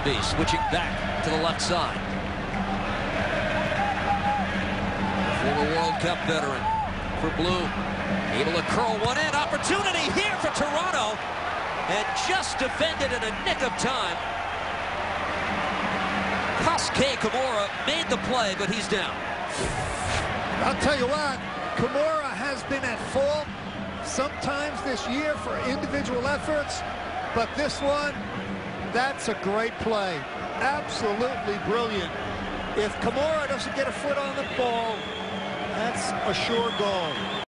Crosby switching back to the left side. Former World Cup veteran for Blue. Able to curl one in. Opportunity here for Toronto. And just defended in a nick of time. Kosuke Kimura made the play, but he's down. I'll tell you what, Kimura has been at fault sometimes this year for individual efforts, but this one, that's a great play. Absolutely brilliant. If Kimura doesn't get a foot on the ball, that's a sure goal.